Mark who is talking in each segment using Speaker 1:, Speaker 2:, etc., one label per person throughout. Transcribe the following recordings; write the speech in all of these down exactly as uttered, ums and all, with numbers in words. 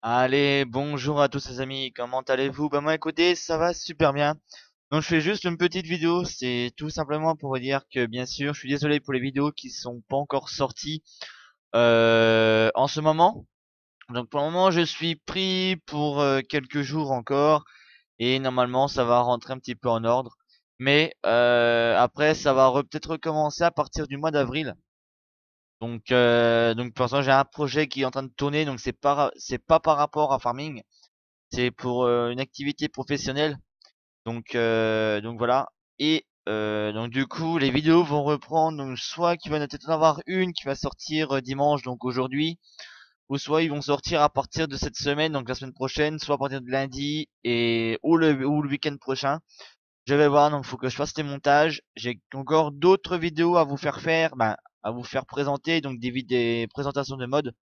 Speaker 1: Allez, bonjour à tous les amis, comment allez-vous? Bah moi écoutez, ça va super bien. Donc je fais juste une petite vidéo, c'est tout simplement pour vous dire que bien sûr, je suis désolé pour les vidéos qui sont pas encore sorties euh, en ce moment. Donc pour le moment, je suis pris pour euh, quelques jours encore et normalement ça va rentrer un petit peu en ordre. Mais euh, après, ça va re- peut-être recommencer à partir du mois d'avril. Donc, euh, donc pour l'instant, j'ai un projet qui est en train de tourner, donc c'est pas, c'est pas par rapport à farming. C'est pour euh, une activité professionnelle. Donc, euh, donc voilà. Et euh, donc du coup, les vidéos vont reprendre. Donc soit qu'il va peut-être en avoir une qui va sortir euh, dimanche, donc aujourd'hui, ou soit ils vont sortir à partir de cette semaine, donc la semaine prochaine, soit à partir de lundi et ou le ou le week-end prochain. Je vais voir. Donc faut que je fasse les montages. J'ai encore d'autres vidéos à vous faire faire, ben, à vous faire présenter, donc des vid- des présentations de mode.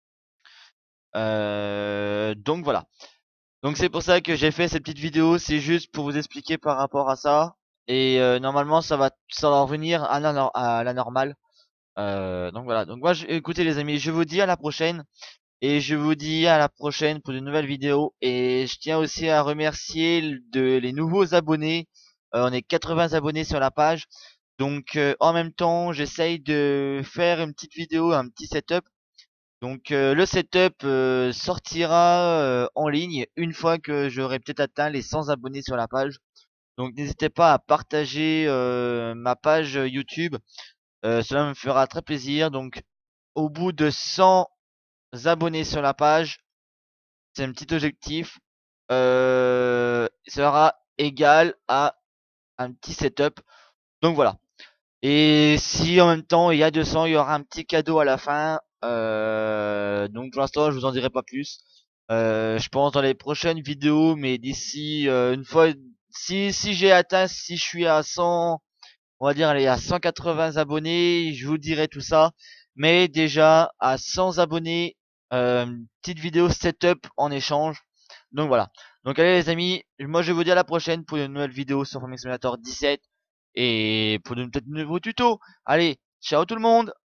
Speaker 1: Euh, donc voilà. Donc c'est pour ça que j'ai fait cette petite vidéo, c'est juste pour vous expliquer par rapport à ça. Et euh, normalement ça va ça va revenir à la, nor- à la normale. Euh, donc voilà. Donc moi je- écoutez les amis, je vous dis à la prochaine. Et je vous dis à la prochaine pour de nouvelles vidéos. Et je tiens aussi à remercier l- de, les nouveaux abonnés. Euh, on est quatre-vingts abonnés sur la page. Donc euh, en même temps j'essaye de faire une petite vidéo, un petit setup. Donc euh, le setup euh, sortira euh, en ligne une fois que j'aurai peut-être atteint les cent abonnés sur la page. Donc n'hésitez pas à partager euh, ma page YouTube. Euh, cela me fera très plaisir. Donc au bout de cent abonnés sur la page, c'est un petit objectif. Euh, sera égal à un petit setup. Donc voilà. Et si en même temps il y a deux cents, il y aura un petit cadeau à la fin. Euh, donc pour l'instant, je vous en dirai pas plus. Euh, je pense dans les prochaines vidéos, mais d'ici euh, une fois, si si j'ai atteint, si je suis à cent, on va dire allez à cent quatre-vingts abonnés, je vous dirai tout ça. Mais déjà à cent abonnés, euh, petite vidéo setup en échange. Donc voilà. Donc allez les amis, moi je vous dis à la prochaine pour une nouvelle vidéo sur Farming Simulator dix-sept et pour de peut-être de nouveaux tutos. Allez, ciao tout le monde!